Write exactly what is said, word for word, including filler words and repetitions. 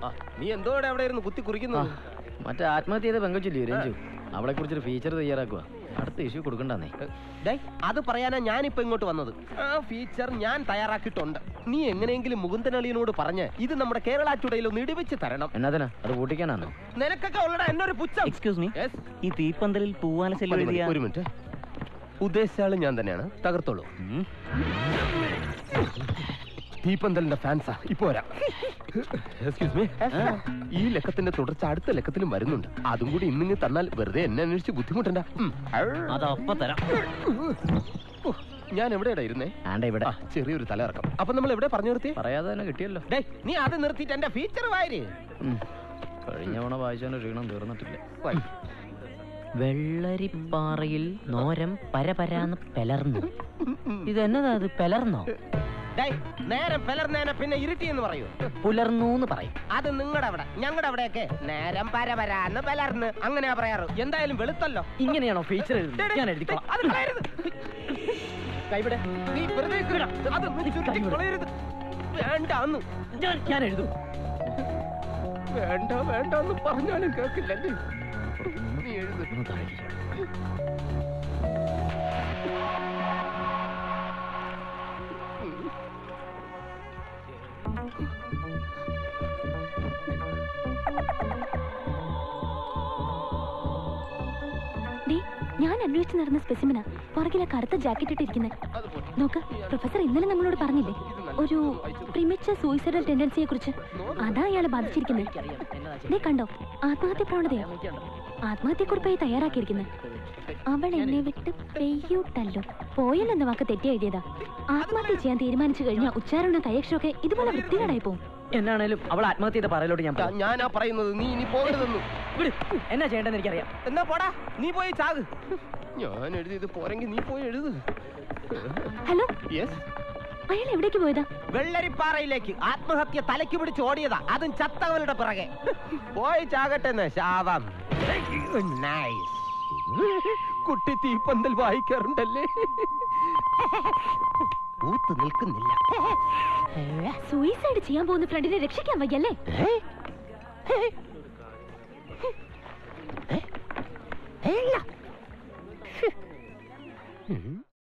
നീ എന്തോടെ അവിടെ ഇരുന്ന് കുത്തി കുറിക്കുന്നു? മറ്റേ ആത്മഹത്യ ചെയ്ത പെങ്കൊച്ചില്ലേ രഞ്ജു, അവളെ കുറിച്ചൊരു ഫീച്ചർ തയ്യാറാക്കുക. അടുത്ത ഇഷ്യൂ കൊടുക്കണ്ടേ? അത് പറയാനാ ഞാനിപ്പോ ഇങ്ങോട്ട് വന്നത്. ആ ഫീച്ചർ ഞാൻ തയ്യാറാക്കിയിട്ടുണ്ട്. നീ എങ്ങനെയെങ്കിലും മുകുന്ദനളിയനോട് പറഞ്ഞ് ഇത് നമ്മുടെ കേരള ചുടയിൽ ഒന്ന് ഇടിവെച്ച് തരണം. എന്നാ അത് പൊട്ടിക്കാനാണോ? നിനക്കൊക്കെ ഉള്ളട എന്നൊരു പുച്ഛം. എക്സ്ക്യൂസ് മീ, ഈ തീപ്പന്തലിൽ പൂവാല ശല്യം. ഒരു മിനിറ്റ്, ഉദ്ദേശിച്ച ആള് ഞാൻ തന്നെയാണ്. തകർത്തോളൂ. തീപ്പന്തലിന്റെ ഫാൻസാ ഇപ്പൊ വരാം. എക്സ്ക്യൂസ് മീ, ഈ ലക്കത്തിന്റെ തുടർച്ച അടുത്ത ലക്കത്തിലും വരുന്നുണ്ട്. അതും കൂടി ഇന്നിങ്ങ് തന്നാൽ വെറുതെ എന്നെ അന്വേഷിച്ച് ബുദ്ധിമുട്ടണ്ട. അതപ്പം തരാം. ഞാൻ എവിടെയാ ഇരുന്നേ? ആണ്ട ഇവിടെ. ചെറിയൊരു തലയിറക്കം. അപ്പൊ നമ്മൾ എവിടെ പറഞ്ഞു നിർത്തി? പറയാതെ തന്നെ കിട്ടിയല്ലോ. നീ അത് നിർത്തിയിട്ട് എന്റെ ഫീച്ചർ വായര്. കഴിഞ്ഞ തവണ വായിച്ചതിന്റെ ക്ഷീണം തീർന്നിട്ടില്ല. വെള്ളരിപ്പാറയിൽ നോരം പരപരാന്ന് പെലർന്നു. ഇതെന്നതാ അത്? പെലർന്നോ? നേരം പെലർന്നേനെ പിന്നെ ഇരുട്ടി എന്ന് പറയൂ. പുലർന്നു പറയും. അത് നിങ്ങളുടെ അവിടെ. ഞങ്ങളുടെ അവിടെയൊക്കെ നേരം പരപരാന്ന് പെലർന്ന് അങ്ങനെയാ പറയാറ്. എന്തായാലും വെളുത്തല്ലോ. ഇങ്ങനെയാണോ ഫീച്ചർ? ഞാൻ എഴുതിക്കോളാം. കൈവിടെ. നീ വെറുതെ വേണ്ടാന്ന് ഞാൻ എഴുതും. വേണ്ട വേണ്ടെന്ന് പറഞ്ഞാലും കേൾക്കില്ലല്ലേ? നീ എഴുതുന്നു. ഞാൻ അന്വേഷിച്ച് നടന്ന സ്പെസിമിനാ പുറകിലെ കറുത്ത ജാക്കറ്റ് ഇട്ടിരിക്കുന്നത്. നോക്ക്, പ്രൊഫസർ ഇന്നലെ നമ്മളോട് പറഞ്ഞില്ലേ ഒരു പ്രിമച്ചർ സൂയിസൈഡൽ ടെൻഡൻസിയെ കുറിച്ച്? അതാ അയാളെ ബാധിച്ചിരിക്കുന്നത്. നീ കണ്ടോ? ആത്മഹത്യ പ്രവണതയാ. ആത്മഹത്യക്കുറിപ്പായി തയ്യാറാക്കിയിരിക്കുന്നത്. അവൾ എന്നെ വിട്ട് പെയ്യൂട്ടല്ലോ. പോയില്ലെന്ന വാക്ക് തെറ്റി എഴുതിയതാ. ആത്മഹത്യ ചെയ്യാൻ തീരുമാനിച്ചു കഴിഞ്ഞാൽ ഉച്ചാരണ കൈയക്ഷരമൊക്കെ ഇതുപോലെ വൃത്തികേടായി പോവും. എന്നാണേലും അവൾ ആത്മഹത്യ ചെയ്ത പറയലോട്ട് ഞാൻ ഞാനാ പറയുന്നത്. നീ ഇനി പോകരുതെന്നു. എന്നാ ചെയ്യേണ്ടെന്ന് എനിക്കറിയാം. എന്നാ പോടാ, നീ പോയി ചാക്. ഞാൻ എഴുതിയത് പോരെങ്കിൽ നീ പോയി എഴുത്. Hello, yes. അയാൾ എവിടേക്ക് പോയതാ? വെള്ളരിപ്പാറയിലേക്ക്. ആത്മഹത്യ തലയ്ക്ക് പിടിച്ച് ഓടിയതാ, അതും ചത്തവരുടെ പിറകെ. പോയി ചാകട്ടെ ശാപം. നൈസ്. കുട്ടി തീപ്പന്തൽ വായിക്കാറുണ്ടല്ലേ? ഊത്ത് നിൽക്കുന്നില്ല. സൂയിസൈഡ് ചെയ്യാൻ പോകുന്ന ഫ്രണ്ടിനെ രക്ഷിക്കാൻ വയ്യല്ലേ?